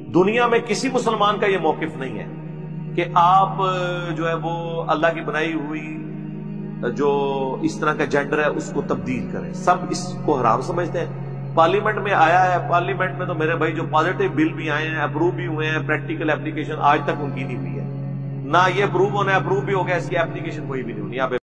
दुनिया में किसी मुसलमान का यह मौकिफ नहीं है कि आप जो है वो अल्लाह की बनाई हुई जो इस तरह का जेंडर है उसको तब्दील करें। सब इसको हराम समझते हैं। पार्लियामेंट में आया है, पार्लियामेंट में तो मेरे भाई जो पॉजिटिव बिल भी आए हैं, अप्रूव भी हुए हैं, प्रैक्टिकल एप्लीकेशन आज तक उनकी नहीं हुई है। ना ये अप्रूव होना, अप्रूव भी हो गया, इसकी एप्लीकेशन कोई भी नहीं होनी।